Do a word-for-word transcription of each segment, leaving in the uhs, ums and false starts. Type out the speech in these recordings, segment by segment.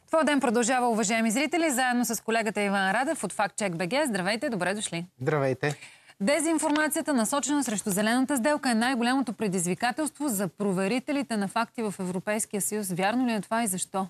Твой ден продължава, уважаеми зрители, заедно с колегата Иван Радев от FactCheck точка би джи. Здравейте, добре дошли. Здравейте. Дезинформацията, насочена срещу зелената сделка, е най-голямото предизвикателство за проверителите на факти в Европейския съюз. Вярно ли е това и защо?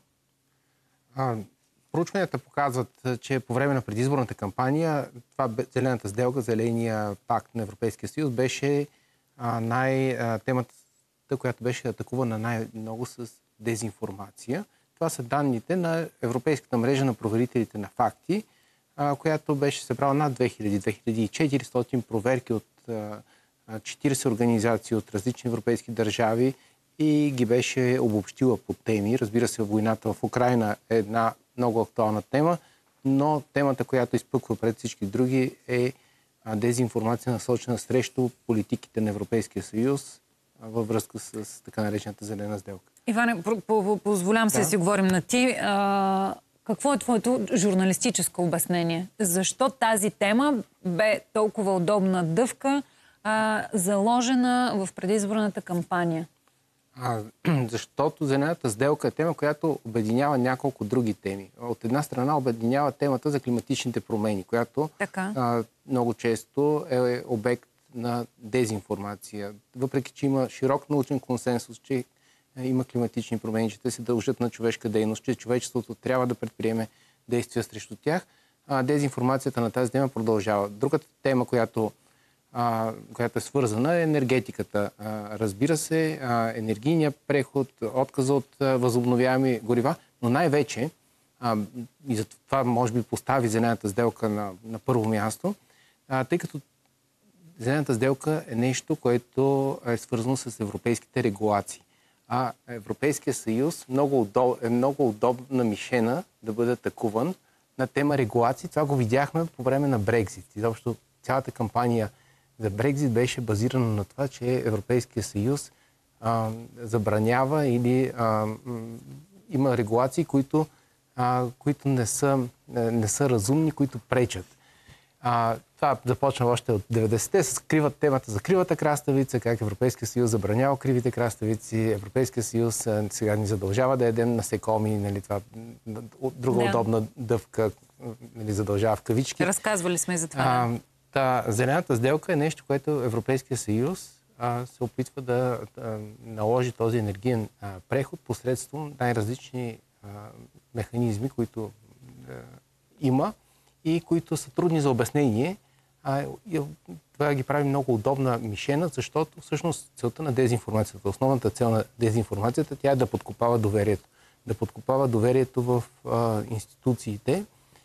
А, проучванията показват, че по време на предизборната кампания това зелената сделка, зеления пакт на Европейския съюз беше а, най, а, темата, която беше атакувана най-много с дезинформация. Това са данните на Европейската мрежа на проверителите на факти, а, която беше събрала над две хиляди - две хиляди и четиристотин проверки от а, четирийсет организации от различни европейски държави и ги беше обобщила по теми. Разбира се, войната в Украйна е една много актуална тема, но темата, която изпъква пред всички други, е дезинформация, насочена срещу политиките на Европейския съюз във връзка с така наречената зелена сделка. Иване, позволявам се да си говорим на ти. А, какво е твоето журналистическо обяснение? Защо тази тема бе толкова удобна дъвка, а, заложена в предизборната кампания? А, защото зелената сделка е тема, която обединява няколко други теми. От една страна обединява темата за климатичните промени, която а, много често е обект на дезинформация. Въпреки че има широк научен консенсус, че има климатични промени, че те се дължат на човешка дейност, че човечеството трябва да предприеме действия срещу тях, а, дезинформацията на тази тема продължава. Другата тема, която, а, която е свързана, е енергетиката. А, разбира се, а, енергийният преход, отказа от а, възобновяеми горива, но най-вече, а, и за това може би постави зелената сделка на, на първо място, а, тъй като зелената сделка е нещо, което е свързано с европейските регулации. А Европейския съюз много удоб, е много удобна мишена да бъде атакуван на тема регулации. Това го видяхме по време на Брекзит. Изобщо цялата кампания за Брекзит беше базирана на това, че Европейския съюз а, забранява или а, има регулации, които, а, които не, са, не са разумни, които пречат. А, това започна още от деветдесетте. Скриват темата за кривата краставица, как Европейския съюз забранява кривите краставици. Европейския съюз а, сега ни задължава да ядем насекоми, нали, това друга да. удобна дъвка, нали, задължава в кавички. Разказвали сме за това. А, да. та, зелената сделка е нещо, което Европейския съюз а, се опитва да а, наложи този енергиен а, преход посредством най-различни а, механизми, които а, има и които са трудни за обяснение. А, и това ги прави много удобна мишена, защото всъщност целта на дезинформацията, основната цел на дезинформацията, тя е да подкопава доверието. Да подкопава доверието в а, институциите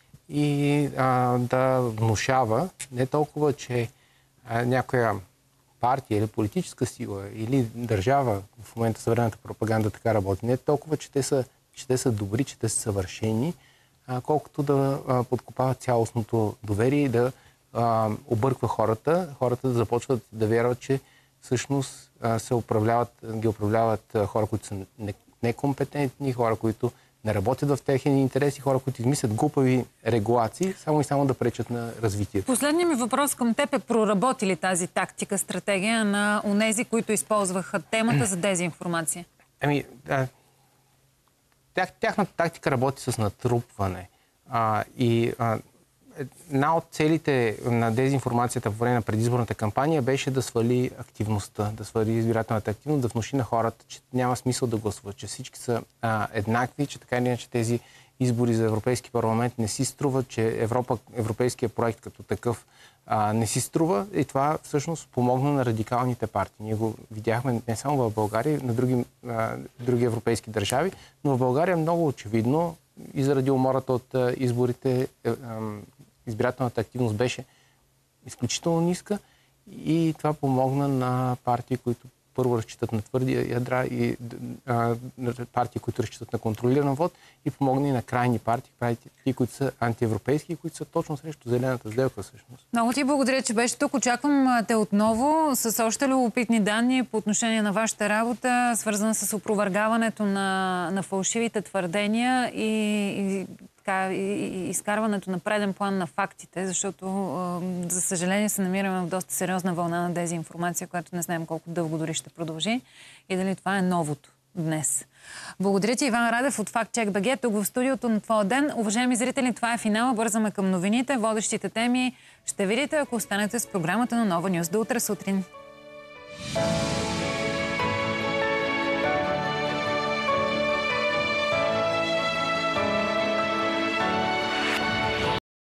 и а, да внушава не толкова, че а, някоя партия или политическа сила или държава, в момента съвременната пропаганда така работи, не толкова, че те са, че те са добри, че те са съвършени, колкото да а, подкопава цялостното доверие и да а, обърква хората. Хората да започват да вярват, че всъщност а, се управляват, ги управляват а, хора, които са некомпетентни, хора, които не работят в техни интереси, хора, които измислят глупави регулации, само и само да пречат на развитието. Последният ми въпрос към теб е: проработи ли тази тактика, стратегия на онези, които използваха темата за дезинформация? Ами, да. Тях, тяхната тактика работи с натрупване. А, и а, една от целите на дезинформацията по време на предизборната кампания беше да свали активността, да свали избирателната активност, да внуши на хората, че няма смисъл да гласуват, че всички са а, еднакви, че така или иначе тези избори за Европейски парламент не си струват, че Европа, европейския проект като такъв а, не си струва, и това всъщност помогна на радикалните партии. Ние го видяхме не само в България, на други, а, други европейски държави, но в България много очевидно и заради умората от а, изборите а, а, избирателната активност беше изключително ниска и това помогна на партии, които първо разчитат на твърди ядра, и а, партии, които разчитат на контролиран вод, и помогна и на крайни партии, партии, които са антиевропейски и които са точно срещу зелената сделка всъщност. Много ти благодаря, че беше тук. Очаквам те отново с още любопитни данни по отношение на вашата работа, свързана с опровергаването на, на фалшивите твърдения и, и, така, и, и изкарването на преден план на фактите, защото за съжаление се намираме в доста сериозна вълна на дезинформация, която не знаем колко дълго дори ще продължи и дали това е новото. днес. Благодаря ти, Иван Радев от Fact Check би джи, тук в студиото на Твоя ден. Уважаеми зрители, това е финала. Бързаме към новините. Водещите теми ще видите, ако останете с програмата на Нова Нюз. До утре сутрин.